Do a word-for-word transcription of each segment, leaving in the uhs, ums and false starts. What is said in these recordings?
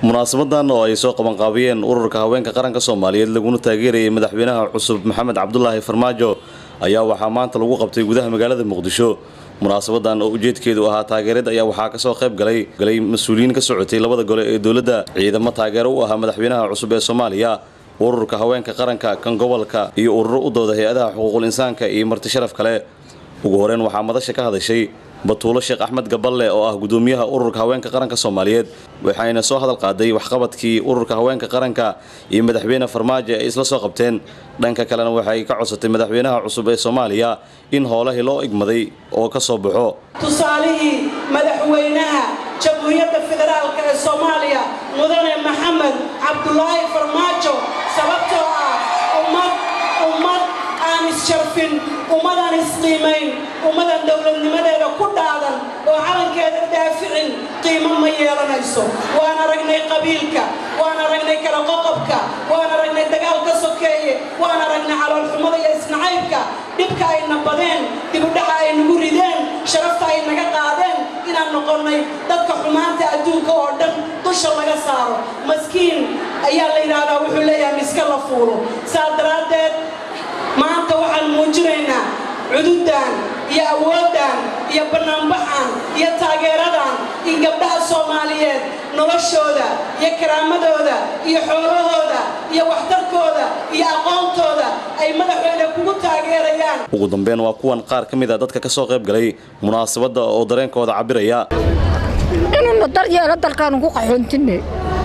munaasabadan oo ay soo qaban qaabiyeen ururka haweenka qaranka Soomaaliyeed laguna taageerayay madaxweynaha cusub Maxamed Cabdullaahi Farmaajo ayaa waxaa maanta lagu qabtay gudaha magaalada Muqdisho. munaasabadan oo ujeedkeedu ahaa taageerada ayaa waxaa ka soo qayb galay galay mas'uuliyiin ka socotay labada gole ee dawladda, ciidamo taageero u ahaa madaxweynaha cusub ee Soomaaliya, ururka haweenka qaranka kan gobolka iyo ururo u dooda hay'adaha xuquuqul insaanka iyo marti sharaf kale. ugu horeen waxaa madasha ka hadashay Batuulo Sheekh Axmed Gaballe oo ah gudoomiyaha ururka haweenka qaranka Soomaaliyeed, waxayna soo hadal qaaday waxqabadkii ururka haweenka qaranka iyo madaxweynaha Farmaajo ay isla soo qabteen. dhanka kalena waxay ka codsatay madaxweynaha cusub ee Soomaaliya in howlaha loo igmaday oo ka soo baxo. tusaalihii madaxweynaha Jamhuuriyadda Federaalka ee Soomaaliya Mudane Maxamed Cabdullaahi Farmaajo, sababtoo ah ummad ummad aan isharfin, ummadan isqiimayn, ummadan dawladnimadeeda ku dhaadan oo calankeeda daaficin qiimo ma yeelanayso. waan aragnay qabiilka, waan aragnay kala qoqobka, waan aragnay dagaalka sokeeye, waan aragnay caloolxumada iyo isnacaybka, dhibka ayna badeen, dibudhaca ay nagu rideen, sharafta ay naga qaadeen, inaan noqonnay dadka xumaanta adduunka oo dhan dusha laga saaro. maskiin ayaa la yidhaahdaa wuxuu leeyahay miska la fuulo. saa daraaddeed maanta waxaan muujinaynaa cududan iyo awoodan iyo banaanbaxan iyo taageeradan in gabdhaha Soomaaliyeed noloshooda iyo karaamadooda iyo xoolahooda iyo waxtarkooda iyo aqoontooda ay madaxweyne kugu taageerayaan. ugu dambeyn waa kuwan qaar ka mid ah dadka ka soo qayb galay munaasabada oo dareenkooda cabiraya inuu daryeelo dalkan ugu qaxoontinay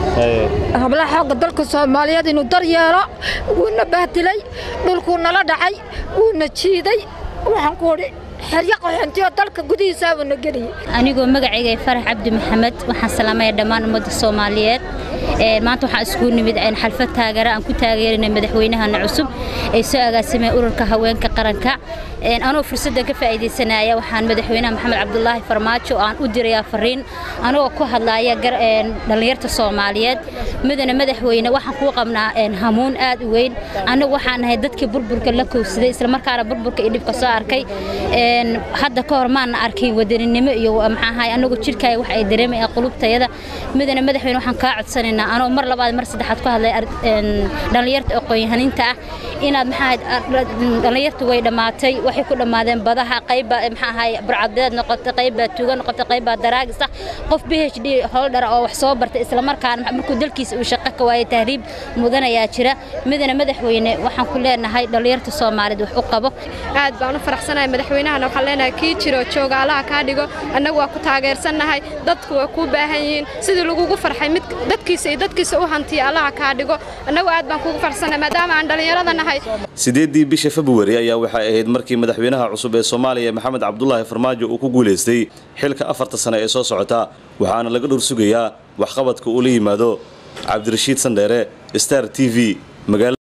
habla xooga dalka Soomaaliyeed inuu daryeelo wuuna bahdilay, dhulku nala dhacay, wuuna jiiday. waxaan ku oray xariiq qaxoontiyo dalka gudihiisa wana galiyay. anigoo magacayga Farax Cabdi Maxamed waxaan salaamayaa dhammaan ummadda Soomaaliyeed. ee maanta waxaan isku nimid in xalfad taageero aan ku taageerinay madaxweynaha cusub ee soo agaasimay ururka haweenka qaranka. een anoo fursaddan ka faa'iideysanaya waxaan madaxweynaha Maxamed Cabdullaahi Farmaajo aan u dirayaa fariin anoo ku hadlaaya dhalinyarta Soomaaliyeed. midna madaxweyne waxaan ku qabnaa een hamuun aad u weyn. anagu waxaan ahay dadkii burburka la koobsaday, isla markaana burburka iyo dhibka soo arkay. een hadda ka hor maan arkin wadaninimo iyo maxaa ahay anagu jirkay wax ay dareemay qulubtayada. midna madaxweyne waxaan ka codsanaynaa anoo mar labaad mar saddexaad ku hadlay een dhalinyarta aqoon-yahaninta ah inaad maxaa dhalinyartu way dhamaatay, waxay ku dhamaadeen badaha qayb maxaa ahay burcadeed noqotay, qayb tuuga noqotay, qayb daraagis ah. qof B H D holder oo wax soo bartay isla markaana markuu dalkiisa uu shaqo ka waayay tahriib mudan ayaa jira. midna madaxweyne waxaan ku leenahay dhalinyarta Soomaaliyeed wax u qabo. aad baan u faraxsanahay madaxweynaha waxaan leenahay kii jiro joogaalaha ka dhigo, annagu waa ku taageersanahay, dadku waa ku baahan yihiin sidii lagu farxay mid dadkiisa iyo dadkiisa u hantiya allaha ka dhigo. annagu aad baan kugu faraxsanahay maadaama aan dhalinyarada nahay. sideedii bisha February ayaa waxay ahayd markii madaxweynaha cusub ee Soomaaliya Maxamed Cabdullaahi Farmaajo uu ku guuleystay xilka afarta sano ee soo socota, waxaana laga dhur sugayaa waxqabadka uu la yimaado. Cabdirashiid Sandheere, Star T V, magaalada